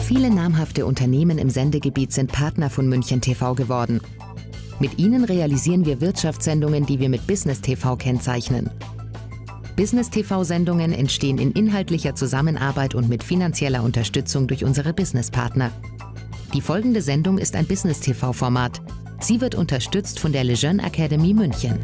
Viele namhafte Unternehmen im Sendegebiet sind Partner von München TV geworden. Mit ihnen realisieren wir Wirtschaftssendungen, die wir mit Business TV kennzeichnen. Business TV-Sendungen entstehen in inhaltlicher Zusammenarbeit und mit finanzieller Unterstützung durch unsere Businesspartner. Die folgende Sendung ist ein Business TV-Format. Sie wird unterstützt von der Lejeune Academy München.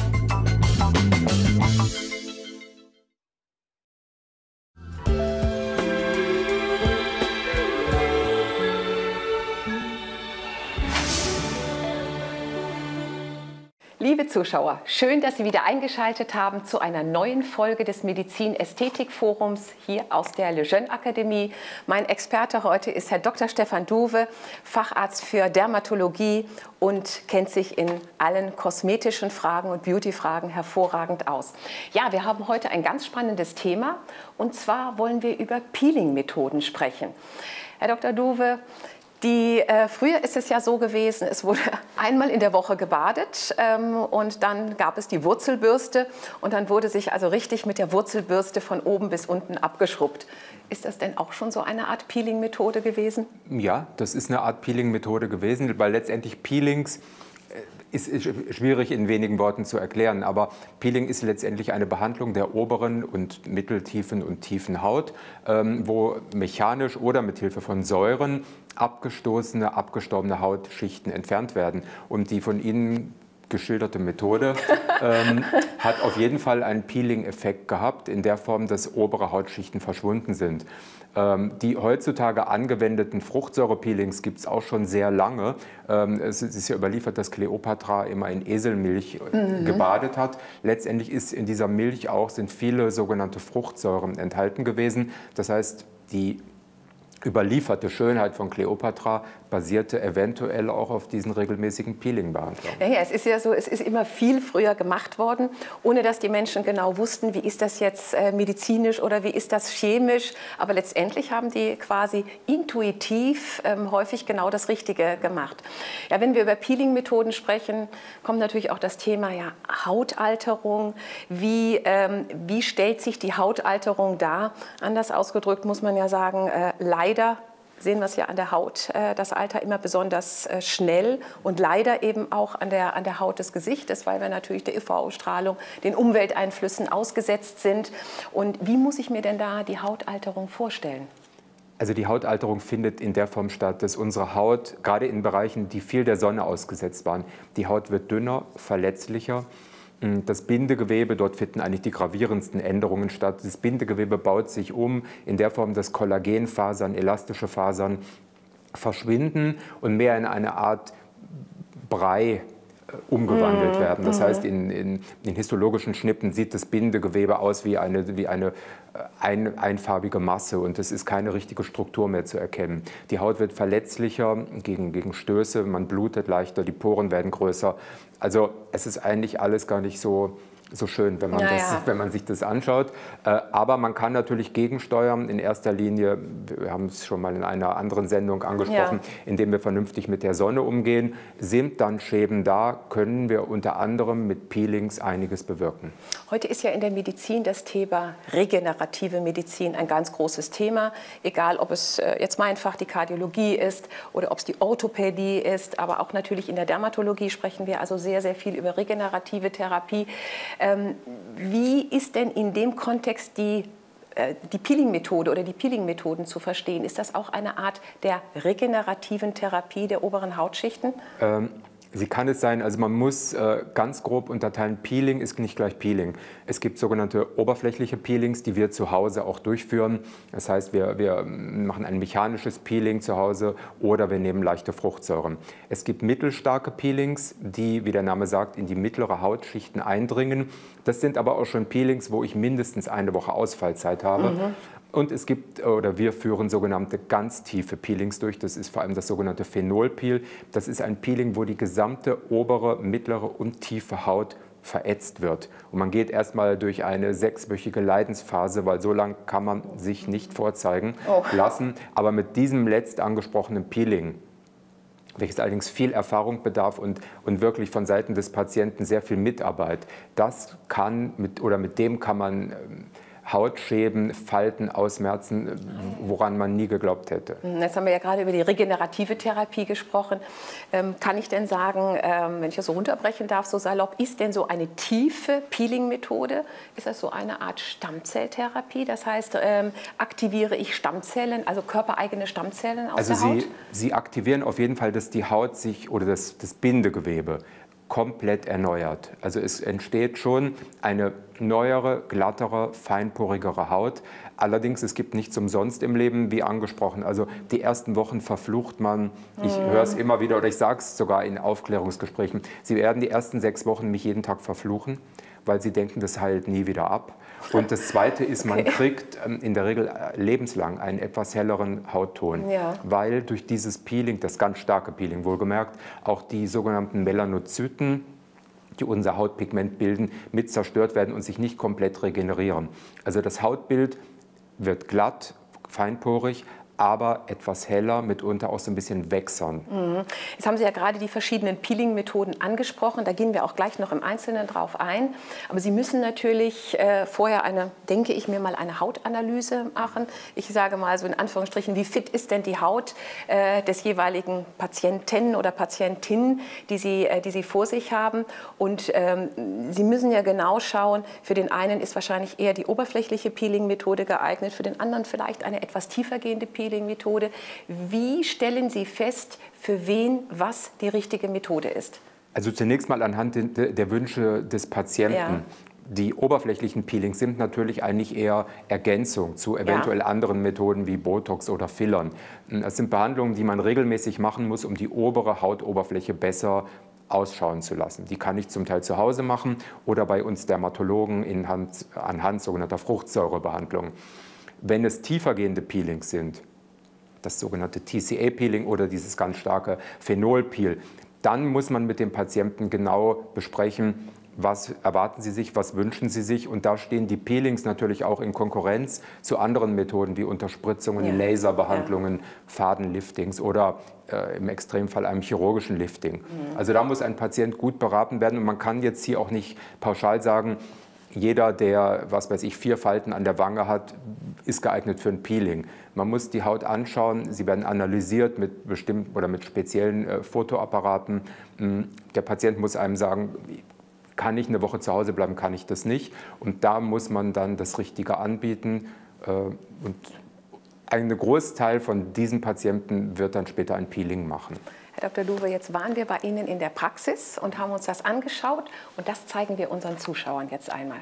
Liebe Zuschauer, schön, dass Sie wieder eingeschaltet haben zu einer neuen Folge des Medizin-Ästhetik-Forums hier aus der Lejeune Akademie. Mein Experte heute ist Herr Dr. Stefan Duwe, Facharzt für Dermatologie und kennt sich in allen kosmetischen Fragen und Beauty-Fragen hervorragend aus. Ja, wir haben heute ein ganz spannendes Thema und zwar wollen wir über Peeling-Methoden sprechen. Herr Dr. Duwe, früher ist es ja so gewesen, es wurde einmal in der Woche gebadet und dann gab es die Wurzelbürste und dann wurde sich also richtig mit der Wurzelbürste von oben bis unten abgeschrubbt. Ist das denn auch schon so eine Art Peeling-Methode gewesen? Ja, das ist eine Art Peeling-Methode gewesen, weil letztendlich Peelings ist schwierig in wenigen Worten zu erklären, aber Peeling ist letztendlich eine Behandlung der oberen und mitteltiefen und tiefen Haut, wo mechanisch oder mit Hilfe von Säuren abgestoßene, abgestorbene Hautschichten entfernt werden. Und die von Ihnen geschilderte Methode hat auf jeden Fall einen Peeling-Effekt gehabt, in der Form, dass obere Hautschichten verschwunden sind. Die heutzutage angewendeten Fruchtsäurepeelings gibt es auch schon sehr lange. Es ist ja überliefert, dass Kleopatra immer in Eselmilch gebadet hat. Letztendlich ist in dieser Milch sind viele sogenannte Fruchtsäuren enthalten gewesen. Das heißt, die überlieferte Schönheit von Kleopatra basierte eventuell auch auf diesen regelmäßigen Peeling-Behandlungen. Ja, es ist ja so, es ist immer viel früher gemacht worden, ohne dass die Menschen genau wussten, wie ist das jetzt medizinisch oder wie ist das chemisch. Aber letztendlich haben die quasi intuitiv häufig genau das Richtige gemacht. Ja, wenn wir über Peeling-Methoden sprechen, kommt natürlich auch das Thema Hautalterung. Wie stellt sich die Hautalterung dar? Anders ausgedrückt muss man ja sagen, leider sehen wir es ja an der Haut, das Alter immer besonders schnell und leider eben auch an der Haut des Gesichtes, weil wir natürlich der UV-Strahlung, den Umwelteinflüssen ausgesetzt sind. Und wie muss ich mir denn da die Hautalterung vorstellen? Also die Hautalterung findet in der Form statt, dass unsere Haut, gerade in Bereichen, die viel der Sonne ausgesetzt waren, die Haut wird dünner, verletzlicher. Das Bindegewebe, dort finden eigentlich die gravierendsten Änderungen statt. Das Bindegewebe baut sich um in der Form, dass Kollagenfasern, elastische Fasern verschwinden und mehr in eine Art Brei umgewandelt werden. Das heißt, in histologischen Schnitten sieht das Bindegewebe aus wie eine einfarbige Masse und es ist keine richtige Struktur mehr zu erkennen. Die Haut wird verletzlicher gegen Stöße, man blutet leichter, die Poren werden größer. Also es ist eigentlich alles gar nicht so schön, wenn man sich das anschaut. Aber man kann natürlich gegensteuern, in erster Linie, wir haben es schon mal in einer anderen Sendung angesprochen, indem wir vernünftig mit der Sonne umgehen. Sind dann Schäden da, können wir unter anderem mit Peelings einiges bewirken. Heute ist ja in der Medizin das Thema regenerative Medizin ein ganz großes Thema. Egal, ob es jetzt mein Fach die Kardiologie ist oder ob es die Orthopädie ist, aber auch natürlich in der Dermatologie sprechen wir also sehr, sehr viel über regenerative Therapie. Wie ist denn in dem Kontext die Peeling-Methode oder die Peeling-Methoden zu verstehen? Ist das auch eine Art der regenerativen Therapie der oberen Hautschichten? Sie kann es sein, also man muss ganz grob unterteilen, Peeling ist nicht gleich Peeling. Es gibt sogenannte oberflächliche Peelings, die wir zu Hause auch durchführen. Das heißt, wir machen ein mechanisches Peeling zu Hause oder wir nehmen leichte Fruchtsäuren. Es gibt mittelstarke Peelings, die, wie der Name sagt, in die mittlere Hautschichten eindringen. Das sind aber auch schon Peelings, wo ich mindestens eine Woche Ausfallzeit habe. Und es gibt, oder wir führen sogenannte ganz tiefe Peelings durch. Das ist vor allem das sogenannte Phenolpeel. Das ist ein Peeling, wo die gesamte obere, mittlere und tiefe Haut verätzt wird. Und man geht erstmal durch eine 6-wöchige Leidensphase, weil so lange kann man sich nicht vorzeigen lassen. Aber mit diesem letzt angesprochenen Peeling, welches allerdings viel Erfahrung bedarf und wirklich von Seiten des Patienten sehr viel Mitarbeit, mit dem kann man Hautschäben, Falten, Ausmerzen, woran man nie geglaubt hätte. Jetzt haben wir ja gerade über die regenerative Therapie gesprochen. Kann ich denn sagen, wenn ich das so runterbrechen darf, so salopp, ist denn so eine tiefe Peeling-Methode, ist das so eine Art Stammzelltherapie? Das heißt, aktiviere ich Stammzellen, also körpereigene Stammzellen aus der Haut? Sie aktivieren auf jeden Fall, dass die Haut sich oder das Bindegewebe komplett erneuert. Also es entsteht schon eine neuere, glattere, feinporigere Haut. Allerdings, es gibt nichts umsonst im Leben, wie angesprochen. Also die ersten Wochen verflucht man, ich höre es immer wieder oder ich sage es sogar in Aufklärungsgesprächen, Sie werden die ersten 6 Wochen mich jeden Tag verfluchen, weil Sie denken, das heilt nie wieder ab. Und das Zweite ist, man kriegt in der Regel lebenslang einen etwas helleren Hautton, weil durch dieses Peeling, das ganz starke Peeling wohlgemerkt, auch die sogenannten Melanozyten, die unser Hautpigment bilden, mit zerstört werden und sich nicht komplett regenerieren. Also das Hautbild wird glatt, feinporig, aber etwas heller, mitunter auch so ein bisschen wächsern. Jetzt haben Sie ja gerade die verschiedenen Peeling-Methoden angesprochen. Da gehen wir auch gleich noch im Einzelnen drauf ein. Aber Sie müssen natürlich vorher denke ich mir mal, eine Hautanalyse machen. Ich sage mal so in Anführungsstrichen, wie fit ist denn die Haut des jeweiligen Patienten oder Patientin, die Sie vor sich haben. Und Sie müssen ja genau schauen, für den einen ist wahrscheinlich eher die oberflächliche Peeling-Methode geeignet, für den anderen vielleicht eine etwas tiefergehende Peeling-Methode. Wie stellen Sie fest, für wen was die richtige Methode ist? Also zunächst mal anhand der Wünsche des Patienten. Ja. Die oberflächlichen Peelings sind natürlich eigentlich eher Ergänzung zu eventuell anderen Methoden wie Botox oder Fillern. Das sind Behandlungen, die man regelmäßig machen muss, um die obere Hautoberfläche besser ausschauen zu lassen. Die kann ich zum Teil zu Hause machen oder bei uns Dermatologen anhand sogenannter Fruchtsäurebehandlung. Wenn es tiefergehende Peelings sind, das sogenannte TCA-Peeling oder dieses ganz starke Phenol-Peel, dann muss man mit dem Patienten genau besprechen, was erwarten Sie sich, was wünschen Sie sich. Und da stehen die Peelings natürlich auch in Konkurrenz zu anderen Methoden wie Unterspritzungen, Laserbehandlungen, Fadenliftings oder im Extremfall einem chirurgischen Lifting. Also da muss ein Patient gut beraten werden. Und man kann jetzt hier auch nicht pauschal sagen, jeder, der, was weiß ich, 4 Falten an der Wange hat, ist geeignet für ein Peeling. Man muss die Haut anschauen, sie werden analysiert mit bestimmten oder mit speziellen Fotoapparaten. Der Patient muss einem sagen, kann ich eine Woche zu Hause bleiben, kann ich das nicht. Und da muss man dann das Richtige anbieten. Und ein Großteil von diesen Patienten wird dann später ein Peeling machen. Herr Dr. Duwe, jetzt waren wir bei Ihnen in der Praxis und haben uns das angeschaut. Und das zeigen wir unseren Zuschauern jetzt einmal.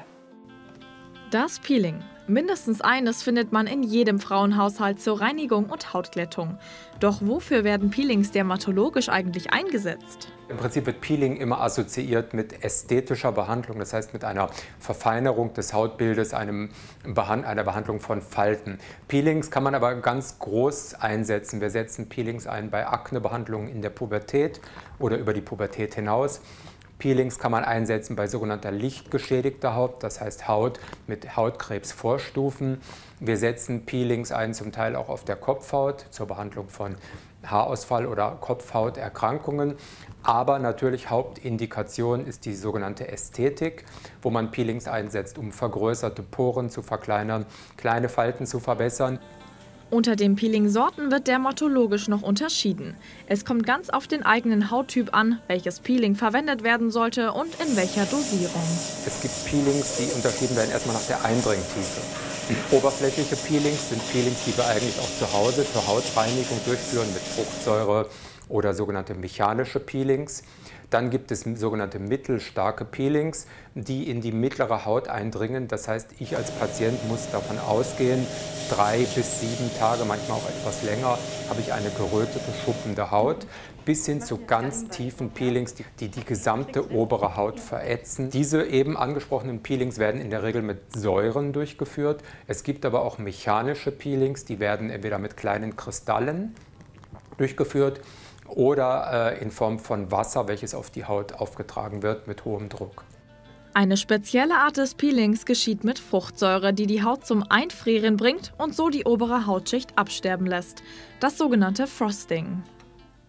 Das Peeling. Mindestens eines findet man in jedem Frauenhaushalt zur Reinigung und Hautglättung. Doch wofür werden Peelings dermatologisch eigentlich eingesetzt? Im Prinzip wird Peeling immer assoziiert mit ästhetischer Behandlung, das heißt mit einer Verfeinerung des Hautbildes, einer Behandlung von Falten. Peelings kann man aber ganz groß einsetzen. Wir setzen Peelings ein bei Aknebehandlungen in der Pubertät oder über die Pubertät hinaus. Peelings kann man einsetzen bei sogenannter lichtgeschädigter Haut, das heißt Haut mit Hautkrebsvorstufen. Wir setzen Peelings ein, zum Teil auch auf der Kopfhaut zur Behandlung von Haarausfall oder Kopfhauterkrankungen. Aber natürlich Hauptindikation ist die sogenannte Ästhetik, wo man Peelings einsetzt, um vergrößerte Poren zu verkleinern, kleine Falten zu verbessern. Unter den Peeling-Sorten wird dermatologisch noch unterschieden. Es kommt ganz auf den eigenen Hauttyp an, welches Peeling verwendet werden sollte und in welcher Dosierung. Es gibt Peelings, die unterschieden werden erstmal nach der Eindringtiefe. Oberflächliche Peelings sind Peelings, die wir eigentlich auch zu Hause zur Hautreinigung durchführen mit Fruchtsäure oder sogenannte mechanische Peelings. Dann gibt es sogenannte mittelstarke Peelings, die in die mittlere Haut eindringen. Das heißt, ich als Patient muss davon ausgehen, 3 bis 7 Tage, manchmal auch etwas länger, habe ich eine gerötete, schuppende Haut, bis hin zu ganz tiefen Peelings, die die gesamte obere Haut verätzen. Diese eben angesprochenen Peelings werden in der Regel mit Säuren durchgeführt. Es gibt aber auch mechanische Peelings, die werden entweder mit kleinen Kristallen durchgeführt oder in Form von Wasser, welches auf die Haut aufgetragen wird mit hohem Druck. Eine spezielle Art des Peelings geschieht mit Fruchtsäure, die die Haut zum Einfrieren bringt und so die obere Hautschicht absterben lässt. Das sogenannte Frosting.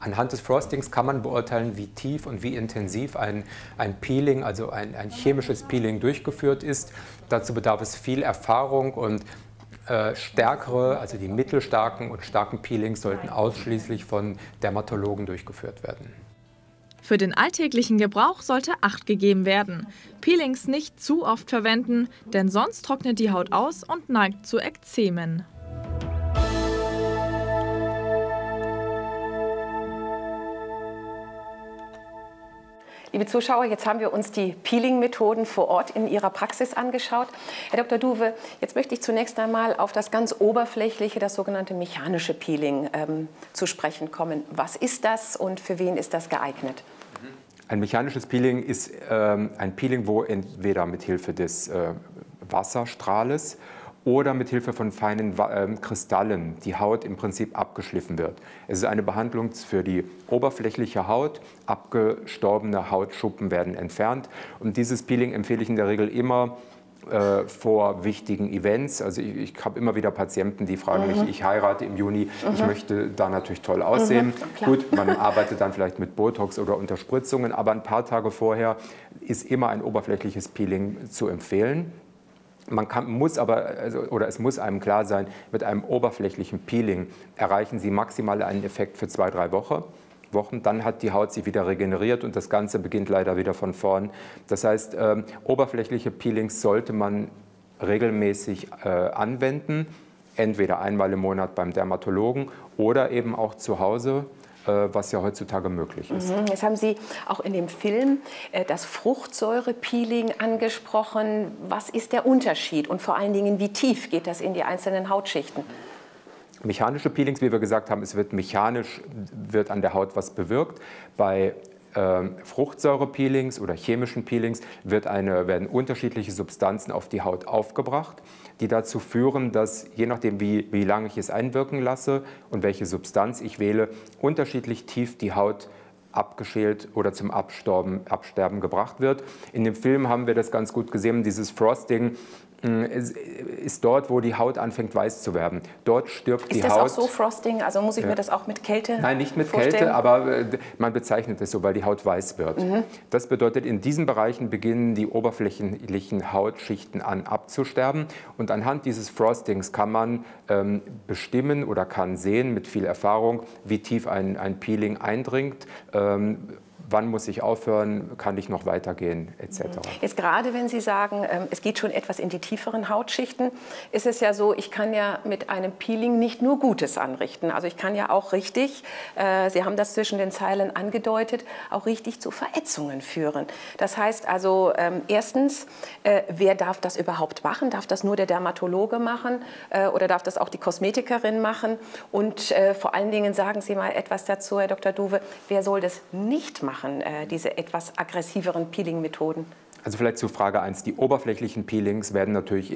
Anhand des Frostings kann man beurteilen, wie tief und wie intensiv ein Peeling, also ein chemisches Peeling durchgeführt ist. Dazu bedarf es viel Erfahrung und stärkere, also die mittelstarken und starken Peelings sollten ausschließlich von Dermatologen durchgeführt werden. Für den alltäglichen Gebrauch sollte Acht gegeben werden. Peelings nicht zu oft verwenden, denn sonst trocknet die Haut aus und neigt zu Ekzemen. Liebe Zuschauer, jetzt haben wir uns die Peeling-Methoden vor Ort in Ihrer Praxis angeschaut. Herr Dr. Duwe, jetzt möchte ich zunächst einmal auf das ganz oberflächliche, das sogenannte mechanische Peeling zu sprechen kommen. Was ist das und für wen ist das geeignet? Ein mechanisches Peeling ist ein Peeling, wo entweder mit Hilfe des Wasserstrahles oder mit Hilfe von feinen Kristallen die Haut im Prinzip abgeschliffen wird. Es ist eine Behandlung für die oberflächliche Haut. Abgestorbene Hautschuppen werden entfernt. Und dieses Peeling empfehle ich in der Regel immer vor wichtigen Events. Also ich habe immer wieder Patienten, die fragen mich, ich heirate im Juni, ich möchte da natürlich toll aussehen. Gut, man arbeitet dann vielleicht mit Botox oder Unterspritzungen, aber ein paar Tage vorher ist immer ein oberflächliches Peeling zu empfehlen. Es muss einem klar sein, mit einem oberflächlichen Peeling erreichen Sie maximal einen Effekt für 2-3 Wochen. Dann hat die Haut sich wieder regeneriert und das Ganze beginnt leider wieder von vorn. Das heißt, oberflächliche Peelings sollte man regelmäßig anwenden, entweder einmal im Monat beim Dermatologen oder eben auch zu Hause, was ja heutzutage möglich ist. Jetzt haben Sie auch in dem Film das Fruchtsäure-Peeling angesprochen. Was ist der Unterschied und vor allen Dingen, wie tief geht das in die einzelnen Hautschichten? Mechanische Peelings, wie wir gesagt haben, es wird mechanisch an der Haut was bewirkt. Bei Fruchtsäure-Peelings oder chemischen Peelings werden unterschiedliche Substanzen auf die Haut aufgebracht, die dazu führen, dass je nachdem, wie lange ich es einwirken lasse und welche Substanz ich wähle, unterschiedlich tief die Haut abgeschält oder zum Absterben gebracht wird. In dem Film haben wir das ganz gut gesehen, dieses Frosting ist dort, wo die Haut anfängt weiß zu werden. Dort stirbt die Haut. Ist das auch so, Frosting? Also muss ich mir das auch mit Kälte Nein, nicht mit vorstellen? Kälte, aber man bezeichnet es so, weil die Haut weiß wird. Das bedeutet, in diesen Bereichen beginnen die oberflächlichen Hautschichten an abzusterben. Und anhand dieses Frostings kann man bestimmen oder kann sehen mit viel Erfahrung, wie tief ein Peeling eindringt. Wann muss ich aufhören, kann ich noch weitergehen, etc. Jetzt gerade, wenn Sie sagen, es geht schon etwas in die tieferen Hautschichten, ist es ja so, ich kann ja mit einem Peeling nicht nur Gutes anrichten. Also ich kann ja auch richtig, Sie haben das zwischen den Zeilen angedeutet, auch richtig zu Verätzungen führen. Das heißt also, erstens, wer darf das überhaupt machen? Darf das nur der Dermatologe machen oder darf das auch die Kosmetikerin machen? Und vor allen Dingen sagen Sie mal etwas dazu, Herr Dr. Duwe, wer soll das nicht machen? Diese etwas aggressiveren Peeling-Methoden? Also vielleicht zu Frage 1. Die oberflächlichen Peelings werden natürlich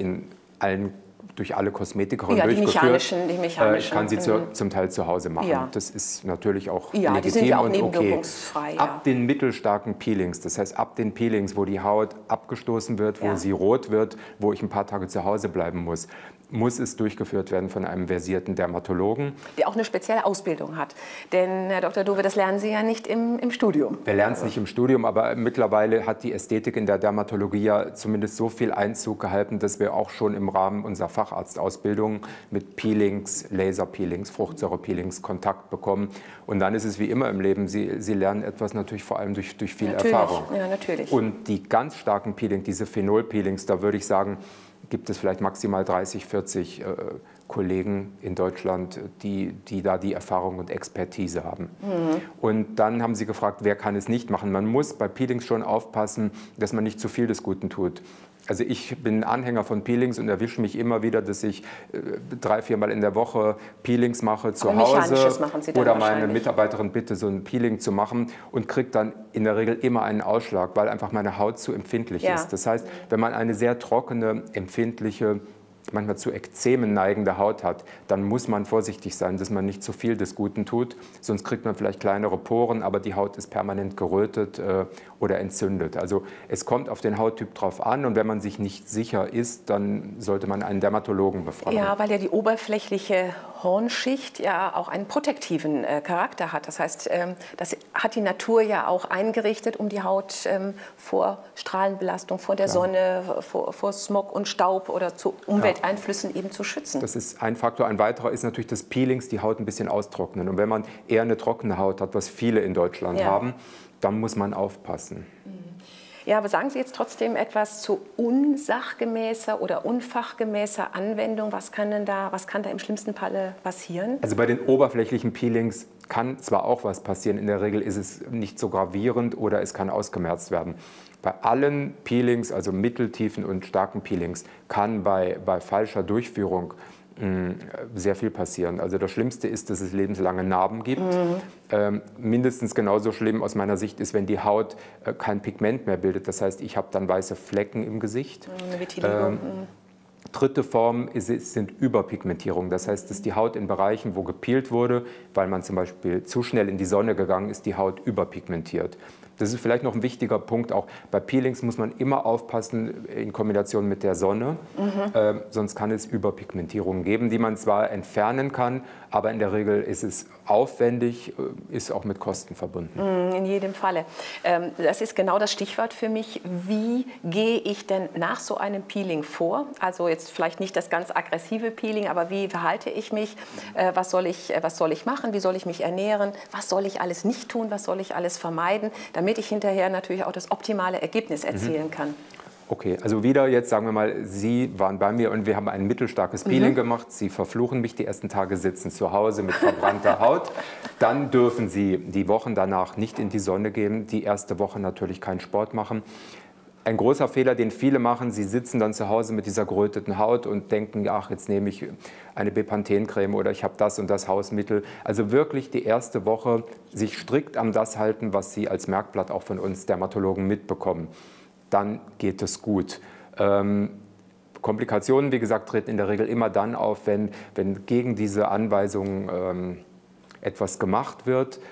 durch alle Kosmetikerinnen durchgeführt. Die mechanischen. Ich kann sie zum Teil zu Hause machen. Ja. Das ist natürlich auch legitim die sind ja auch und nebenwirkungsfrei. Ab den mittelstarken Peelings, das heißt ab den Peelings, wo die Haut abgestoßen wird, wo sie rot wird, wo ich ein paar Tage zu Hause bleiben muss es durchgeführt werden von einem versierten Dermatologen. Der auch eine spezielle Ausbildung hat. Denn, Herr Dr. Duwe, das lernen Sie ja nicht im Studium. Wir lernen es nicht im Studium, aber mittlerweile hat die Ästhetik in der Dermatologie ja zumindest so viel Einzug gehalten, dass wir auch schon im Rahmen unserer Facharztausbildung mit Peelings, Laserpeelings, Fruchtsäurepeelings Kontakt bekommen. Und dann ist es wie immer im Leben, Sie lernen etwas natürlich vor allem durch viel Erfahrung. Ja, natürlich. Und die ganz starken Peelings, diese Phenol-Peelings, da würde ich sagen, gibt es vielleicht maximal 30, 40 Kollegen in Deutschland, die da die Erfahrung und Expertise haben. Und dann haben Sie gefragt, wer kann es nicht machen? Man muss bei Peelings schon aufpassen, dass man nicht zu viel des Guten tut. Also ich bin Anhänger von Peelings und erwische mich immer wieder, dass ich 3-4 Mal in der Woche Peelings mache zu Hause oder meine Mitarbeiterin bitte, so ein Peeling zu machen und kriege dann in der Regel immer einen Ausschlag, weil einfach meine Haut zu empfindlich ist. Das heißt, wenn man eine sehr trockene, empfindliche, manchmal zu Ekzemen neigende Haut hat, dann muss man vorsichtig sein, dass man nicht zu viel des Guten tut. Sonst kriegt man vielleicht kleinere Poren, aber die Haut ist permanent gerötet oder entzündet. Also es kommt auf den Hauttyp drauf an und wenn man sich nicht sicher ist, dann sollte man einen Dermatologen befragen. Ja, weil ja die oberflächliche Hornschicht ja auch einen protektiven Charakter hat. Das heißt, das hat die Natur ja auch eingerichtet, um die Haut vor Strahlenbelastung, vor der Sonne, vor Smog und Staub oder zu Umwelteinflüssen eben zu schützen. Das ist ein Faktor. Ein weiterer ist natürlich das Peelings, die Haut ein bisschen austrocknen. Und wenn man eher eine trockene Haut hat, was viele in Deutschland haben, dann muss man aufpassen. Ja, aber sagen Sie jetzt trotzdem etwas zu unsachgemäßer oder unfachgemäßer Anwendung? Was kann da im schlimmsten Falle passieren? Also bei den oberflächlichen Peelings kann zwar auch was passieren, in der Regel ist es nicht so gravierend oder es kann ausgemerzt werden. Bei allen Peelings, also mitteltiefen und starken Peelings, kann bei falscher Durchführung sehr viel passieren. Also das Schlimmste ist, dass es lebenslange Narben gibt. Mindestens genauso schlimm aus meiner Sicht ist, wenn die Haut kein Pigment mehr bildet. Das heißt, ich habe dann weiße Flecken im Gesicht. Eine Vitiligo. Dritte Form sind Überpigmentierungen. Das heißt, dass die Haut in Bereichen, wo gepeelt wurde, weil man zum Beispiel zu schnell in die Sonne gegangen ist, die Haut überpigmentiert. Das ist vielleicht noch ein wichtiger Punkt. Auch bei Peelings muss man immer aufpassen in Kombination mit der Sonne. Sonst kann es Überpigmentierungen geben, die man zwar entfernen kann, aber in der Regel ist es aufwendig, ist auch mit Kosten verbunden. In jedem Falle. Das ist genau das Stichwort für mich. Wie gehe ich denn nach so einem Peeling vor? Also jetzt vielleicht nicht das ganz aggressive Peeling, aber wie verhalte ich mich? Was soll ich machen? Wie soll ich mich ernähren? Was soll ich alles nicht tun? Was soll ich alles vermeiden? Damit ich hinterher natürlich auch das optimale Ergebnis erzielen kann. Okay, also wieder jetzt sagen wir mal, Sie waren bei mir und wir haben ein mittelstarkes Peeling gemacht. Sie verfluchen mich die ersten Tage, sitzen zu Hause mit verbrannter Haut. Dann dürfen Sie die Wochen danach nicht in die Sonne gehen, die erste Woche natürlich keinen Sport machen. Ein großer Fehler, den viele machen, sie sitzen dann zu Hause mit dieser geröteten Haut und denken, ach, jetzt nehme ich eine Bepanthen-Creme oder ich habe das und das Hausmittel. Also wirklich die erste Woche sich strikt an das halten, was Sie als Merkblatt auch von uns Dermatologen mitbekommen. Dann geht es gut. Komplikationen, wie gesagt, treten in der Regel immer dann auf, wenn gegen diese Anweisungen etwas gemacht wird.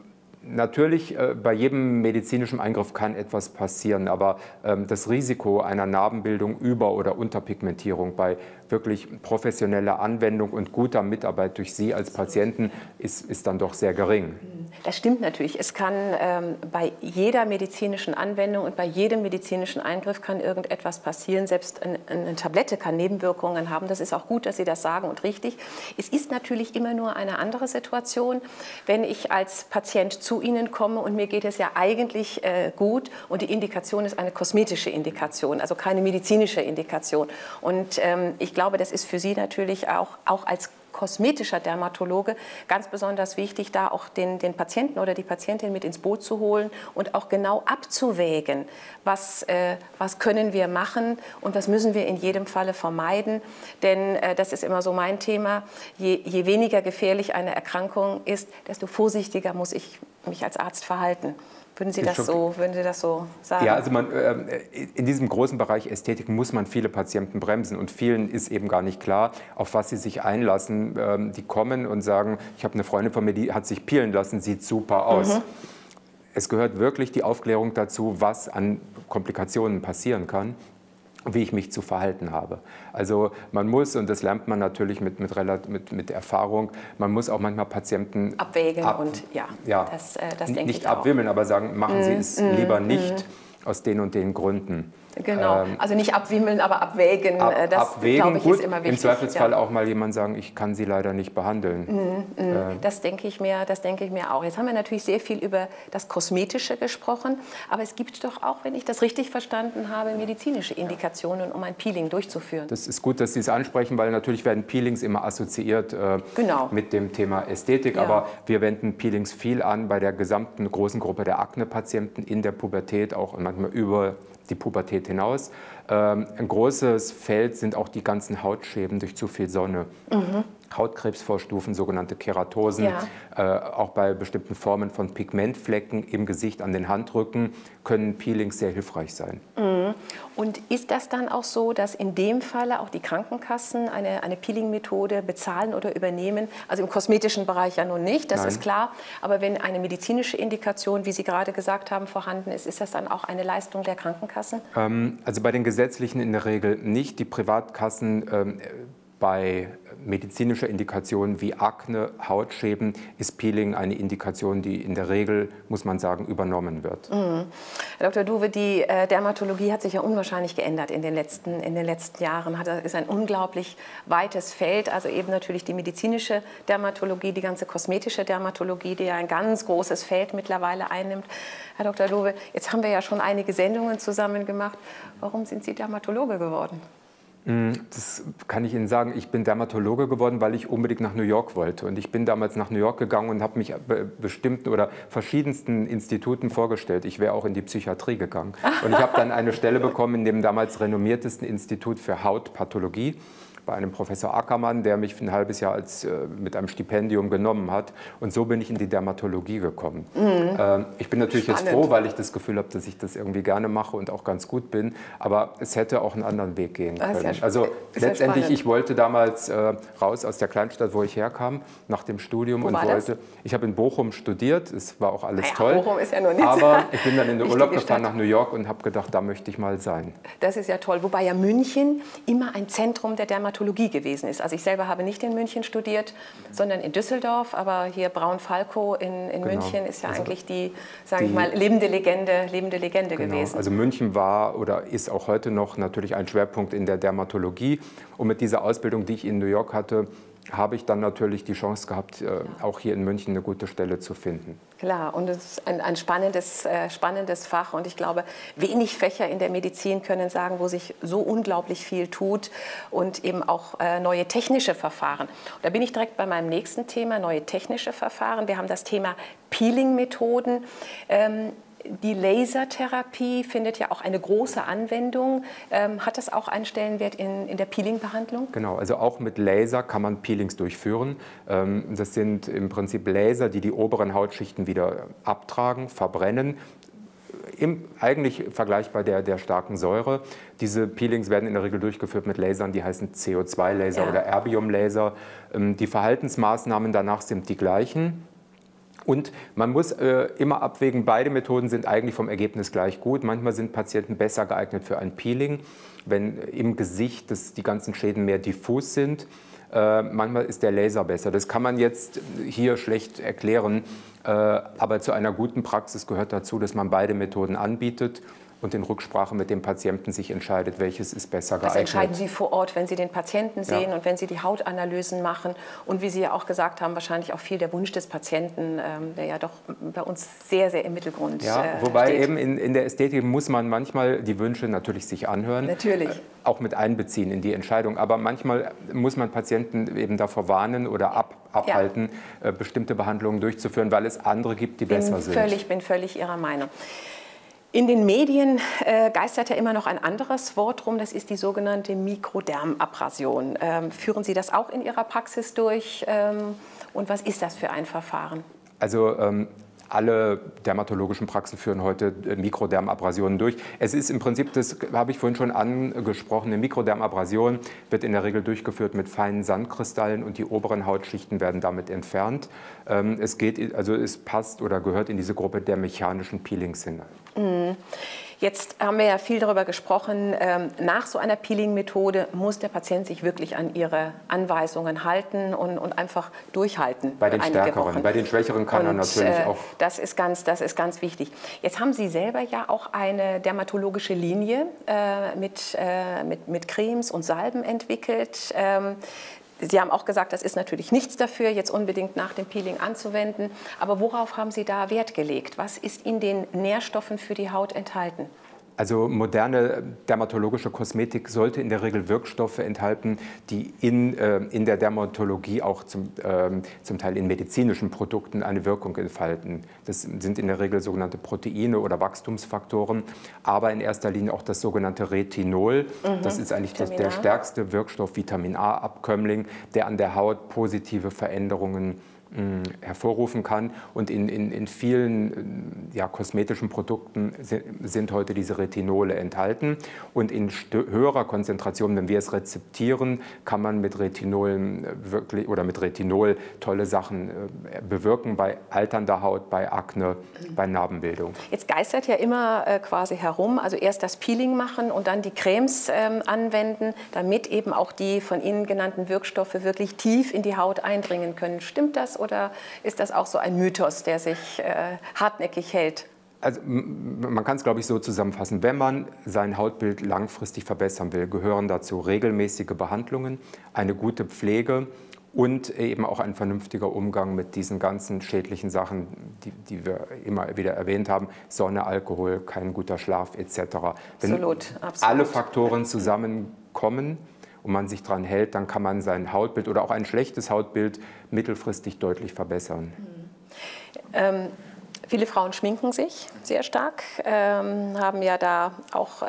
Natürlich, bei jedem medizinischen Eingriff kann etwas passieren, aber das Risiko einer Narbenbildung, Über- oder Unterpigmentierung bei wirklich professioneller Anwendung und guter Mitarbeit durch Sie als Patienten ist dann doch sehr gering. Das stimmt natürlich. Es kann bei jeder medizinischen Anwendung und bei jedem medizinischen Eingriff kann irgendetwas passieren. Selbst eine Tablette kann Nebenwirkungen haben. Das ist auch gut, dass Sie das sagen und richtig. Es ist natürlich immer nur eine andere Situation, wenn ich als Patient zu Ihnen komme und mir geht es ja eigentlich gut und die Indikation ist eine kosmetische Indikation, also keine medizinische Indikation. Und ich glaube, das ist für Sie natürlich auch als kosmetischer Dermatologe ganz besonders wichtig, da auch den Patienten oder die Patientin mit ins Boot zu holen und auch genau abzuwägen, was können wir machen und was müssen wir in jedem Falle vermeiden. Denn das ist immer so mein Thema, je weniger gefährlich eine Erkrankung ist, desto vorsichtiger muss ich mich als Arzt verhalten. Würden Sie das so sagen? Ja, also in diesem großen Bereich Ästhetik muss man viele Patienten bremsen und vielen ist eben gar nicht klar, auf was sie sich einlassen. Die kommen und sagen, ich habe eine Freundin von mir, die hat sich peelen lassen, sieht super aus. Es gehört wirklich die Aufklärung dazu, was an Komplikationen passieren kann, wie ich mich zu verhalten habe. Also man muss, und das lernt man natürlich mit Erfahrung, man muss auch manchmal Patienten abwägen und das denke ich nicht abwimmeln, aber sagen, machen Sie es lieber nicht aus den und den Gründen. Genau, also nicht abwimmeln, aber abwägen. Das, glaube ich, ist immer wichtig. Im Zweifelsfall auch mal jemand sagen, ich kann Sie leider nicht behandeln. Das denke ich mir auch. Jetzt haben wir natürlich sehr viel über das Kosmetische gesprochen, aber es gibt doch auch, wenn ich das richtig verstanden habe, medizinische Indikationen, um ein Peeling durchzuführen. Das ist gut, dass Sie es ansprechen, weil natürlich werden Peelings immer assoziiert mit dem Thema Ästhetik, aber wir wenden Peelings viel an bei der gesamten großen Gruppe der Akne-Patienten in der Pubertät, auch manchmal über die Pubertät hinaus. Ein großes Feld sind auch die ganzen Hautschäden durch zu viel Sonne. Hautkrebsvorstufen, sogenannte Keratosen, auch bei bestimmten Formen von Pigmentflecken im Gesicht, an den Handrücken, können Peelings sehr hilfreich sein. Und ist das dann auch so, dass in dem Falle auch die Krankenkassen eine Peeling-Methode bezahlen oder übernehmen? Also im kosmetischen Bereich ja nun nicht, das ist klar. Aber wenn eine medizinische Indikation, wie Sie gerade gesagt haben, vorhanden ist das dann auch eine Leistung der Krankenkassen? Also bei den gesetzlichen in der Regel nicht. Die Privatkassen bei medizinischer Indikationen wie Akne, Hautschäben ist Peeling eine Indikation, die in der Regel, muss man sagen, übernommen wird. Herr Dr. Duwe, die Dermatologie hat sich ja unwahrscheinlich geändert in den letzten Jahren. Ist ein unglaublich weites Feld, also eben natürlich die medizinische Dermatologie, die ganze kosmetische Dermatologie, die ja ein ganz großes Feld mittlerweile einnimmt. Herr Dr. Duwe, jetzt haben wir ja schon einige Sendungen zusammen gemacht. Warum sind Sie Dermatologe geworden? Das kann ich Ihnen sagen. Ich bin Dermatologe geworden, weil ich unbedingt nach New York wollte. Und ich bin damals nach New York gegangen und habe mich bestimmten oder verschiedensten Instituten vorgestellt. Ich wäre auch in die Psychiatrie gegangen. Und ich habe dann eine Stelle bekommen in dem damals renommiertesten Institut für Hautpathologie bei einem Professor Ackermann, der mich für ein halbes Jahr mit einem Stipendium genommen hat. Und so bin ich in die Dermatologie gekommen. Ich bin natürlich jetzt froh, weil ich das Gefühl habe, dass ich das irgendwie gerne mache und auch ganz gut bin. Aber es hätte auch einen anderen Weg gehen können. Ja, also letztendlich, ich wollte damals raus aus der Kleinstadt, wo ich herkam, nach dem Studium. Ich habe in Bochum studiert, es war auch alles toll. Bochum ist ja nur nichts. Aber ich bin dann in den Urlaub gefahren nach New York und habe gedacht, da möchte ich mal sein. Das ist ja toll. Wobei ja München immer ein Zentrum der Dermatologie gewesen ist. Also ich selber habe nicht in München studiert, sondern in Düsseldorf. Aber hier Braun-Falco in München ist ja eigentlich die, sage ich mal, lebende Legende gewesen. Also München war oder ist auch heute noch natürlich ein Schwerpunkt in der Dermatologie. Und mit dieser Ausbildung, die ich in New York hatte, habe ich dann natürlich die Chance gehabt, auch hier in München eine gute Stelle zu finden. Klar, und es ist ein spannendes Fach. Und ich glaube, wenig Fächer in der Medizin können sagen, wo sich so unglaublich viel tut und eben auch neue technische Verfahren. Und da bin ich direkt bei meinem nächsten Thema, neue technische Verfahren. Wir haben das Thema Peeling-Methoden. Die Lasertherapie findet ja auch eine große Anwendung. Hat das auch einen Stellenwert in der Peeling-Behandlung? Genau, also auch mit Laser kann man Peelings durchführen. Das sind im Prinzip Laser, die die oberen Hautschichten wieder abtragen, verbrennen. Eigentlich vergleichbar der starken Säure. Diese Peelings werden in der Regel durchgeführt mit Lasern, die heißen CO2-Laser oder Erbium-Laser. Die Verhaltensmaßnahmen danach sind die gleichen. Und man muss immer abwägen, beide Methoden sind eigentlich vom Ergebnis gleich gut. Manchmal sind Patienten besser geeignet für ein Peeling, wenn im Gesicht die ganzen Schäden mehr diffus sind. Manchmal ist der Laser besser. Das kann man jetzt hier schlecht erklären, aber zu einer guten Praxis gehört dazu, dass man beide Methoden anbietet und in Rücksprache mit dem Patienten sich entscheidet, welches ist besser geeignet. Das entscheiden Sie vor Ort, wenn Sie den Patienten sehen und wenn Sie die Hautanalysen machen. Und wie Sie ja auch gesagt haben, wahrscheinlich auch viel der Wunsch des Patienten, der ja doch bei uns sehr, sehr im Mittelgrund wobei steht. eben in der Ästhetik muss man manchmal die Wünsche natürlich sich anhören. Natürlich. Auch mit einbeziehen in die Entscheidung. Aber manchmal muss man Patienten eben davor warnen oder abhalten, bestimmte Behandlungen durchzuführen, weil es andere gibt, die besser sind. Bin völlig Ihrer Meinung. In den Medien geistert ja immer noch ein anderes Wort rum, das ist die sogenannte Mikrodermabrasion. Führen Sie das auch in Ihrer Praxis durch? Und was ist das für ein Verfahren? Also alle dermatologischen Praxen führen heute Mikrodermabrasionen durch. Es ist im Prinzip, das habe ich vorhin schon angesprochen, eine Mikrodermabrasion wird in der Regel durchgeführt mit feinen Sandkristallen und die oberen Hautschichten werden damit entfernt. Es passt oder gehört in diese Gruppe der mechanischen Peelings hinein. Jetzt haben wir ja viel darüber gesprochen, nach so einer Peeling-Methode muss der Patient sich wirklich an ihre Anweisungen halten und einfach durchhalten. Bei den Stärkeren, bei den Schwächeren kann er natürlich auch. Das ist ganz wichtig. Jetzt haben Sie selber ja auch eine dermatologische Linie mit Cremes und Salben entwickelt. Sie haben auch gesagt, das ist natürlich nichts dafür, jetzt unbedingt nach dem Peeling anzuwenden. Aber worauf haben Sie da Wert gelegt? Was ist in den Nährstoffen für die Haut enthalten? Also moderne dermatologische Kosmetik sollte in der Regel Wirkstoffe enthalten, die in der Dermatologie auch zum Teil in medizinischen Produkten eine Wirkung entfalten. Das sind in der Regel sogenannte Proteine oder Wachstumsfaktoren, aber in erster Linie auch das sogenannte Retinol. Das ist eigentlich der stärkste Wirkstoff, Vitamin A-Abkömmling, der an der Haut positive Veränderungen hervorrufen kann. Und in vielen kosmetischen Produkten sind heute diese Retinole enthalten. Und in höherer Konzentration, wenn wir es rezeptieren, kann man mit Retinolen mit Retinol tolle Sachen bewirken bei alternder Haut, bei Akne, bei Narbenbildung. Jetzt geistert ja immer quasi herum, also erst das Peeling machen und dann die Cremes anwenden, damit eben auch die von Ihnen genannten Wirkstoffe wirklich tief in die Haut eindringen können. Stimmt das oder ist das auch so ein Mythos, der sich hartnäckig hält? Also man kann es, glaube ich, so zusammenfassen. Wenn man sein Hautbild langfristig verbessern will, gehören dazu regelmäßige Behandlungen, eine gute Pflege und eben auch ein vernünftiger Umgang mit diesen ganzen schädlichen Sachen, die wir immer wieder erwähnt haben. Sonne, Alkohol, kein guter Schlaf etc. Wenn absolut. alle Faktoren zusammenkommen und man sich daran hält, dann kann man sein Hautbild oder auch ein schlechtes Hautbild mittelfristig deutlich verbessern. Viele Frauen schminken sich sehr stark, haben ja da auch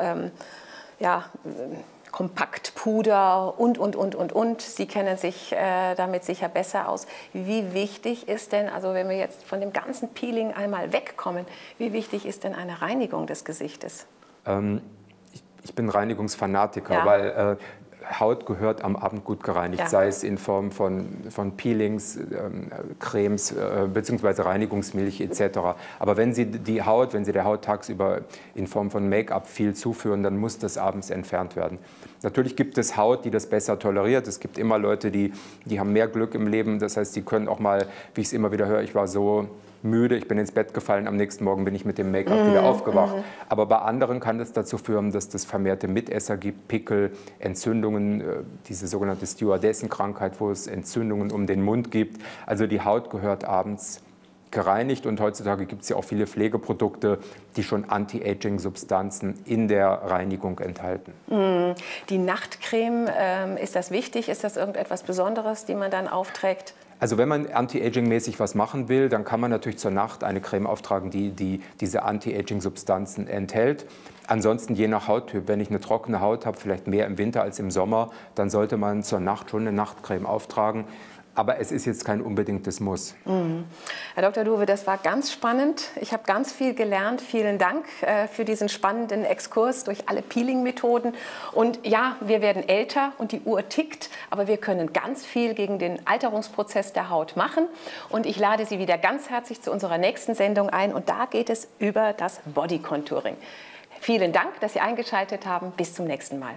Kompaktpuder und. Sie kennen sich damit sicher besser aus. Wie wichtig ist denn, also wenn wir jetzt von dem ganzen Peeling einmal wegkommen, wie wichtig ist denn eine Reinigung des Gesichtes? Ich bin Reinigungsfanatiker, weil Haut gehört am Abend gut gereinigt, sei es in Form von Peelings, Cremes bzw. Reinigungsmilch etc. Aber wenn Sie der Haut tagsüber in Form von Make-up viel zuführen, dann muss das abends entfernt werden. Natürlich gibt es Haut, die das besser toleriert. Es gibt immer Leute, die haben mehr Glück im Leben. Das heißt, die können auch mal, wie ich es immer wieder höre, ich war so müde, ich bin ins Bett gefallen, am nächsten Morgen bin ich mit dem Make-up wieder aufgewacht. Aber bei anderen kann das dazu führen, dass es vermehrte Mitesser gibt, Pickel, Entzündungen, diese sogenannte Stewardessenkrankheit, wo es Entzündungen um den Mund gibt. Also die Haut gehört abends gereinigt und heutzutage gibt es ja auch viele Pflegeprodukte, die schon Anti-Aging-Substanzen in der Reinigung enthalten. Die Nachtcreme, ist das wichtig? Ist das irgendetwas Besonderes, die man dann aufträgt? Also wenn man Anti-Aging-mäßig was machen will, dann kann man natürlich zur Nacht eine Creme auftragen, die diese Anti-Aging-Substanzen enthält. Ansonsten je nach Hauttyp, wenn ich eine trockene Haut habe, vielleicht mehr im Winter als im Sommer, dann sollte man zur Nacht schon eine Nachtcreme auftragen. Aber es ist jetzt kein unbedingtes Muss. Herr Dr. Duwe, das war ganz spannend. Ich habe ganz viel gelernt. Vielen Dank für diesen spannenden Exkurs durch alle Peeling-Methoden. Und ja, wir werden älter und die Uhr tickt, aber wir können ganz viel gegen den Alterungsprozess der Haut machen. Und ich lade Sie wieder ganz herzlich zu unserer nächsten Sendung ein. Und da geht es über das Body-Contouring. Vielen Dank, dass Sie eingeschaltet haben. Bis zum nächsten Mal.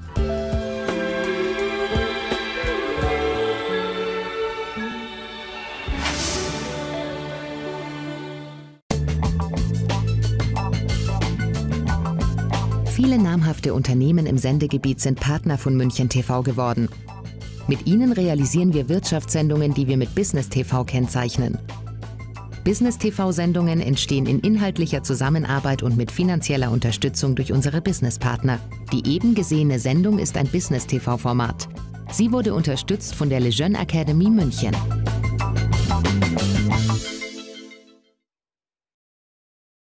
Viele namhafte Unternehmen im Sendegebiet sind Partner von München TV geworden. Mit ihnen realisieren wir Wirtschaftssendungen, die wir mit Business TV kennzeichnen. Business TV-Sendungen entstehen in inhaltlicher Zusammenarbeit und mit finanzieller Unterstützung durch unsere Businesspartner. Die eben gesehene Sendung ist ein Business TV-Format. Sie wurde unterstützt von der Lejeune Academy München.